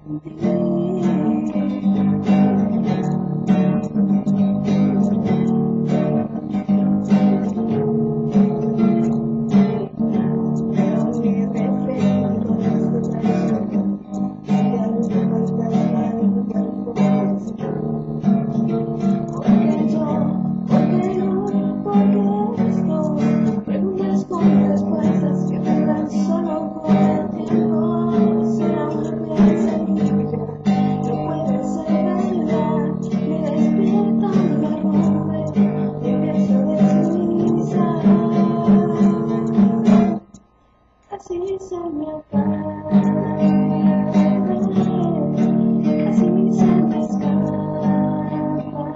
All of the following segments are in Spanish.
Casi se me apaga, casi se me escapa,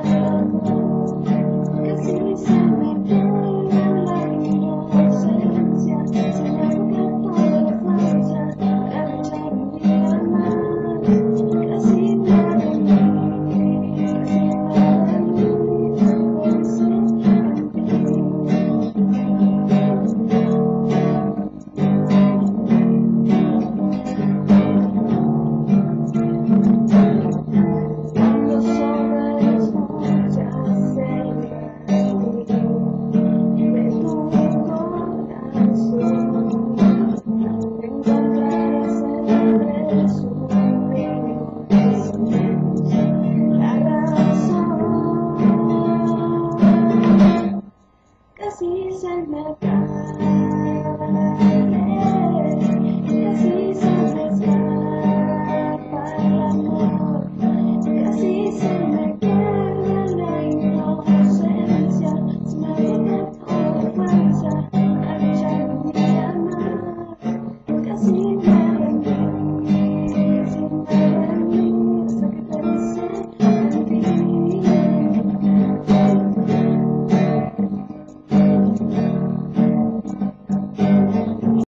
casi se me pierde la inocencia, se me agota toda la fuerza para luchar mi vida más, casi nada de mí, casi nada de mí, por ser en ti. Encontrarás el regreso.